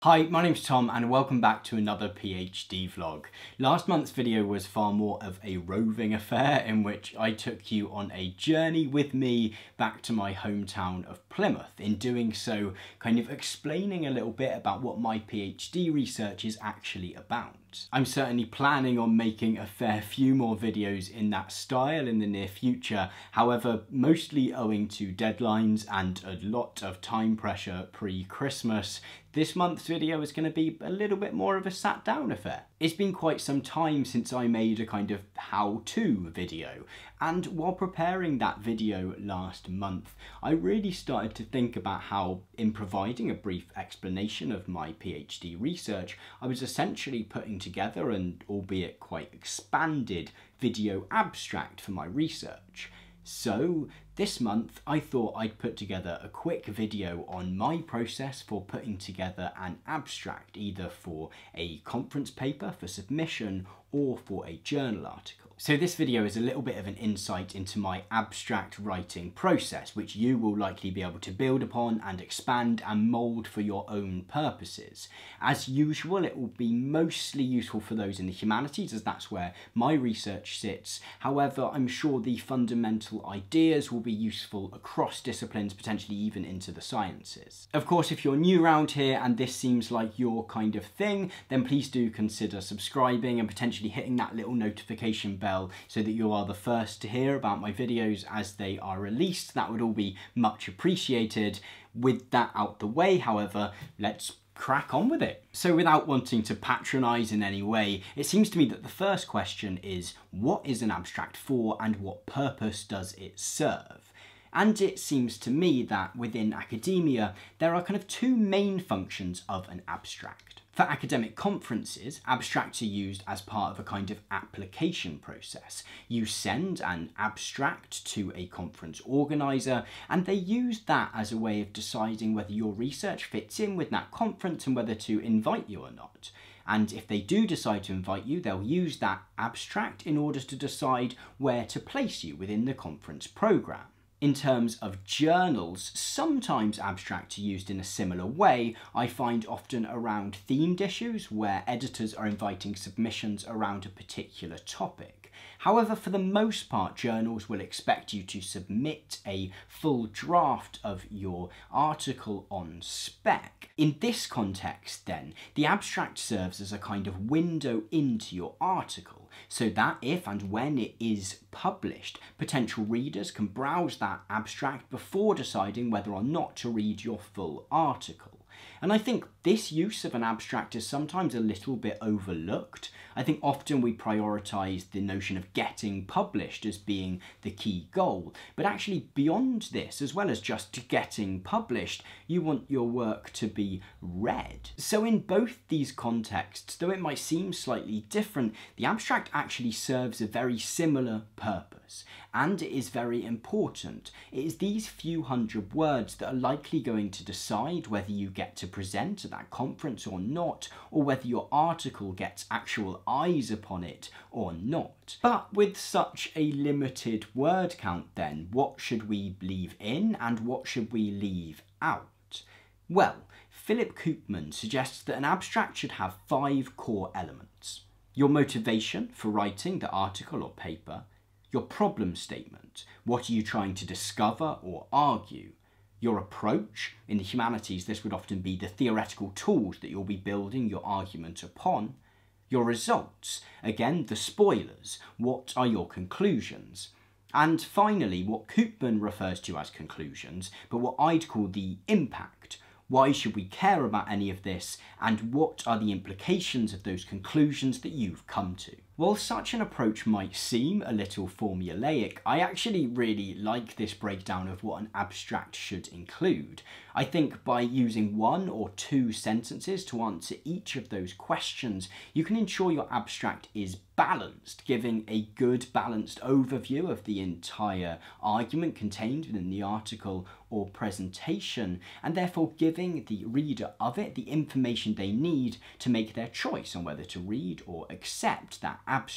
Hi, my name's Tom and welcome back to another PhD vlog. Last month's video was far more of a roving affair in which I took you on a journey with me back to my hometown of Plymouth. In doing so, kind of explaining a little bit about what my PhD research is actually about. I'm certainly planning on making a fair few more videos in that style in the near future. However, mostly owing to deadlines and a lot of time pressure pre-Christmas, this month's video is going to be a little bit more of a sat down affair. It's been quite some time since I made a kind of how-to video, and while preparing that video last month, I really started to think about how, in providing a brief explanation of my PhD research, I was essentially putting together an albeit quite expanded video abstract for my research. So this month I thought I'd put together a quick video on my process for putting together an abstract, either for a conference paper for submission or for a journal article. So this video is a little bit of an insight into my abstract writing process, which you will likely be able to build upon and expand and mould for your own purposes. As usual, it will be mostly useful for those in the humanities, as that's where my research sits. However, I'm sure the fundamental ideas will be useful across disciplines, potentially even into the sciences. Of course, if you're new around here and this seems like your kind of thing, then please do consider subscribing and potentially hitting that little notification bell so that you are the first to hear about my videos as they are released. That would all be much appreciated. With that out the way, however, let's crack on with it. So without wanting to patronise in any way, it seems to me that the first question is, what is an abstract for and what purpose does it serve? And it seems to me that within academia, there are kind of two main functions of an abstract. For academic conferences, abstracts are used as part of a kind of application process. You send an abstract to a conference organiser and they use that as a way of deciding whether your research fits in with that conference and whether to invite you or not. And if they do decide to invite you, they'll use that abstract in order to decide where to place you within the conference programme. In terms of journals, sometimes abstracts are used in a similar way. I find often around themed issues where editors are inviting submissions around a particular topic. However, for the most part, journals will expect you to submit a full draft of your article on spec. In this context then, the abstract serves as a kind of window into your article, so that if and when it is published, potential readers can browse that abstract before deciding whether or not to read your full article. And I think this use of an abstract is sometimes a little bit overlooked. I think often we prioritise the notion of getting published as being the key goal, but actually beyond this, as well as just getting published, you want your work to be read. So in both these contexts, though it might seem slightly different, the abstract actually serves a very similar purpose, and it is very important. It is these few hundred words that are likely going to decide whether you get to present at that conference or not, or whether your article gets actual eyes upon it or not. But with such a limited word count then, what should we leave in and what should we leave out? Well, Philip Koopman suggests that an abstract should have 5 core elements. Your motivation for writing the article or paper, your problem statement, what are you trying to discover or argue, your approach. In the humanities, this would often be the theoretical tools that you'll be building your argument upon. Your results, again, the spoilers. What are your conclusions? And finally, what Koopman refers to as conclusions, but what I'd call the impact. Why should we care about any of this, and what are the implications of those conclusions that you've come to? While such an approach might seem a little formulaic, I actually really like this breakdown of what an abstract should include. I think by using 1 or 2 sentences to answer each of those questions, you can ensure your abstract is balanced, giving a good balanced overview of the entire argument contained within the article or presentation, and therefore giving the reader of it the information they need to make their choice on whether to read or accept that abstract.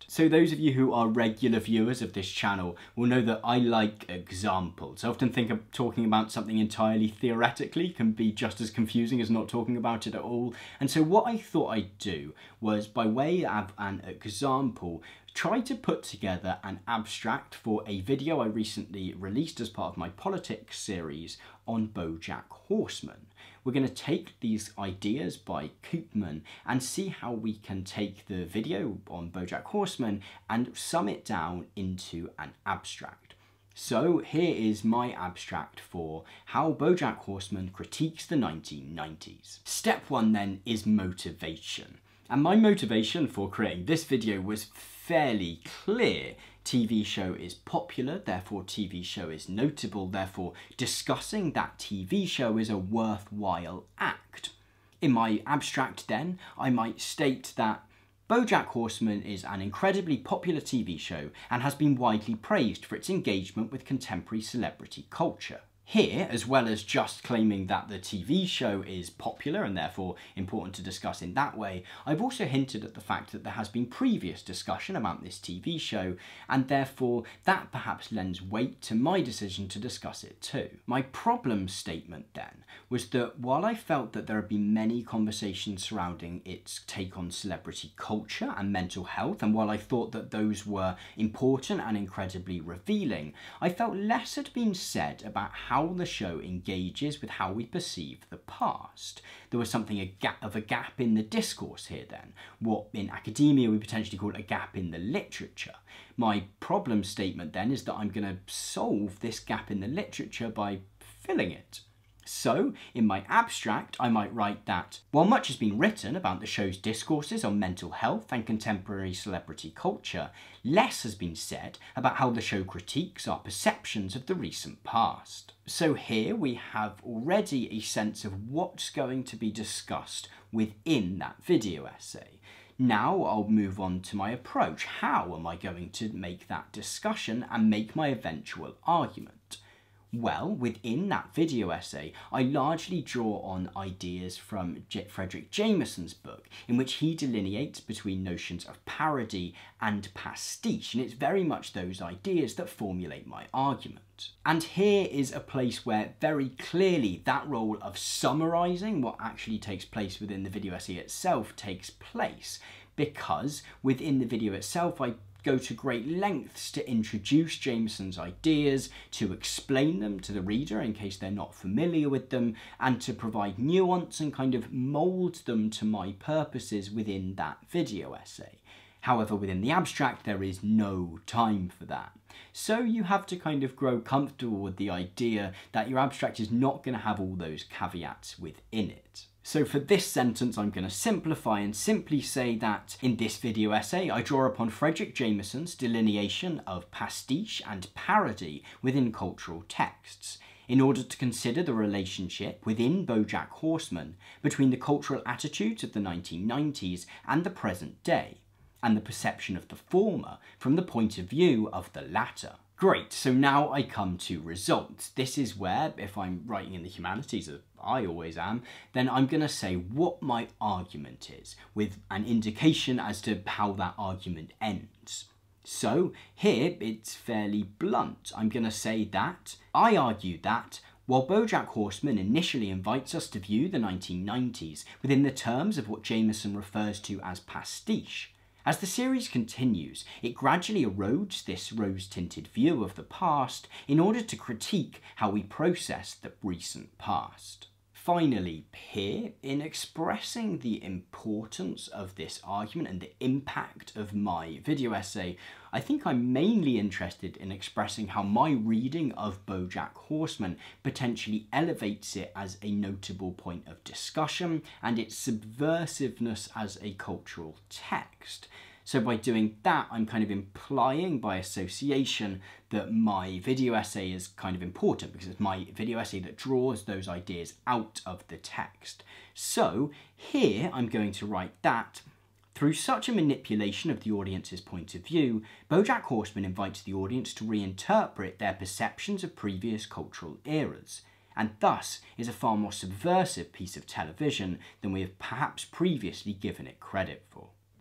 So those of you who are regular viewers of this channel will know that I like examples. I often think of talking about something entirely theoretically can be just as confusing as not talking about it at all. And so what I thought I'd do was, by way of an example, try to put together an abstract for a video I recently released as part of my politics series on Bojack Horseman. We're going to take these ideas by Koopman and see how we can take the video on Bojack Horseman and sum it down into an abstract. So here is my abstract for how Bojack Horseman critiques the 1990s. Step 1 then is motivation. And my motivation for creating this video was fairly clear. TV show is popular, therefore TV show is notable, therefore discussing that TV show is a worthwhile act. In my abstract then, I might state that Bojack Horseman is an incredibly popular TV show and has been widely praised for its engagement with contemporary celebrity culture. Here, as well as just claiming that the TV show is popular and therefore important to discuss in that way, I've also hinted at the fact that there has been previous discussion about this TV show, and therefore that perhaps lends weight to my decision to discuss it too. My problem statement then was that while I felt that there have been many conversations surrounding its take on celebrity culture and mental health, and while I thought that those were important and incredibly revealing, I felt less had been said about how the show engages with how we perceive the past. There was something of a gap in the discourse here then, what in academia we potentially call a gap in the literature. My problem statement then is that I'm going to solve this gap in the literature by filling it. So, in my abstract, I might write that while much has been written about the show's discourses on mental health and contemporary celebrity culture, less has been said about how the show critiques our perceptions of the recent past. So here we have already a sense of what's going to be discussed within that video essay. Now I'll move on to my approach. How am I going to make that discussion and make my eventual argument? Well, within that video essay, I largely draw on ideas from Fredric Jameson's book, in which he delineates between notions of parody and pastiche, and it's very much those ideas that formulate my argument. And here is a place where very clearly that role of summarising what actually takes place within the video essay itself takes place, because within the video itself I go to great lengths to introduce Jameson's ideas, to explain them to the reader in case they're not familiar with them, and to provide nuance and kind of mould them to my purposes within that video essay. However, within the abstract, there is no time for that. So you have to kind of grow comfortable with the idea that your abstract is not going to have all those caveats within it. So for this sentence, I'm going to simplify and simply say that in this video essay, I draw upon Fredric Jameson's delineation of pastiche and parody within cultural texts, in order to consider the relationship within Bojack Horseman between the cultural attitudes of the 1990s and the present day, and the perception of the former from the point of view of the latter. Great, so now I come to results. This is where, if I'm writing in the humanities, as I always am, then I'm going to say what my argument is, with an indication as to how that argument ends. So here it's fairly blunt. I'm going to say that I argue that while Bojack Horseman initially invites us to view the 1990s within the terms of what Jameson refers to as pastiche, as the series continues, it gradually erodes this rose-tinted view of the past in order to critique how we process the recent past. Finally, here, in expressing the importance of this argument and the impact of my video essay, I think I'm mainly interested in expressing how my reading of Bojack Horseman potentially elevates it as a notable point of discussion and its subversiveness as a cultural text. So by doing that, I'm kind of implying by association that my video essay is kind of important because it's my video essay that draws those ideas out of the text. So here I'm going to write that through such a manipulation of the audience's point of view, Bojack Horseman invites the audience to reinterpret their perceptions of previous cultural eras, and thus is a far more subversive piece of television than we have perhaps previously given it credit for.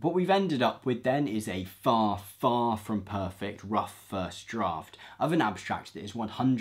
What we've ended up with then is a far, far from perfect rough first draft of an abstract that is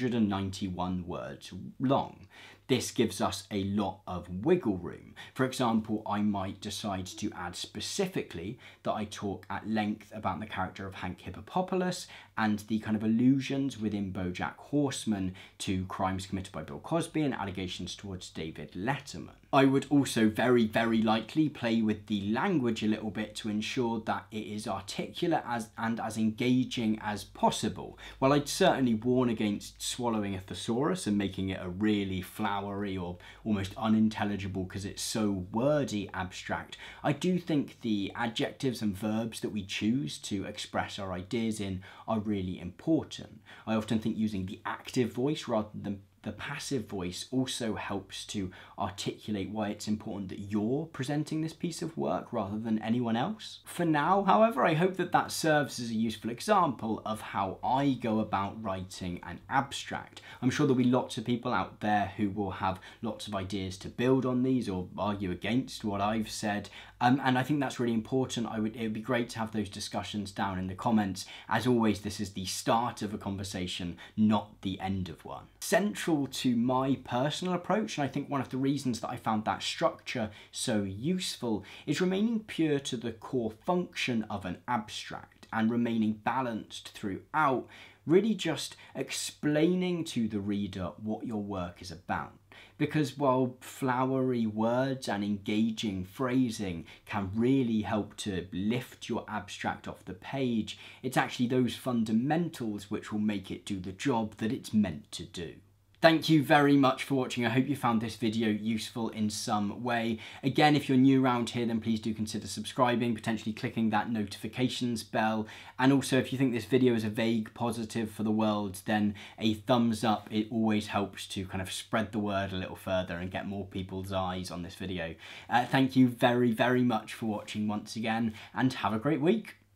191 words long. This gives us a lot of wiggle room. For example, I might decide to add specifically that I talk at length about the character of Hank Hippopopoulos and the kind of allusions within Bojack Horseman to crimes committed by Bill Cosby and allegations towards David Letterman. I would also very, very likely play with the language a little bit to ensure that it is articulate and as engaging as possible. While I'd certainly warn against swallowing a thesaurus and making it a really flowery or almost unintelligible because it's so wordy abstract, I do think the adjectives and verbs that we choose to express our ideas in are really important. I often think using the active voice rather than the passive voice also helps to articulate why it's important that you're presenting this piece of work rather than anyone else. For now, however, I hope that that serves as a useful example of how I go about writing an abstract. I'm sure there'll be lots of people out there who will have lots of ideas to build on these or argue against what I've said, and I think that's really important. It would be great to have those discussions down in the comments. As always, this is the start of a conversation, not the end of one. Central to my personal approach, and I think one of the reasons that I found that structure so useful, is remaining pure to the core function of an abstract and remaining balanced throughout, really just explaining to the reader what your work is about. Because while flowery words and engaging phrasing can really help to lift your abstract off the page, it's actually those fundamentals which will make it do the job that it's meant to do. Thank you very much for watching. I hope you found this video useful in some way. Again, if you're new around here, then please do consider subscribing, potentially clicking that notifications bell. And also, if you think this video is a vague positive for the world, then a thumbs up, it always helps to kind of spread the word a little further and get more people's eyes on this video. Thank you very, very much for watching once again, and have a great week.